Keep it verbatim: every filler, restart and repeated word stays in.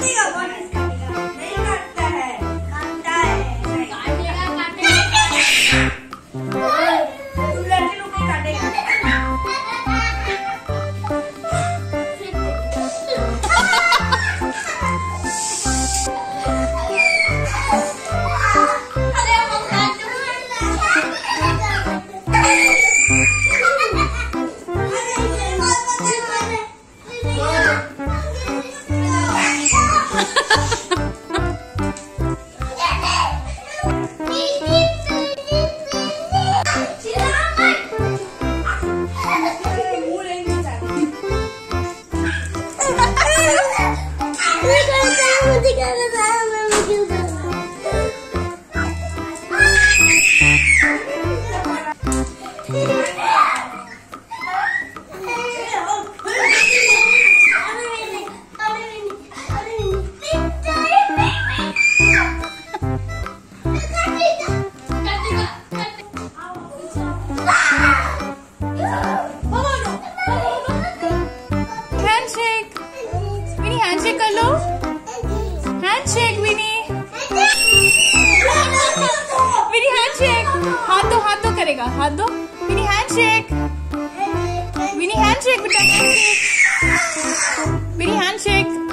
काटेगा नहीं काटता है, काटता है, काटेगा काटेगा। तुम लड़के लोग नहीं काटेगा। हैंडशेक विनी, विनी हैंडशेक, हाथ दो हाथ दो करेगा, हाथ दो विनी हैंडशेक, विनी हैंडशेक बेटा हैंडशेक, विनी हैंडशेक।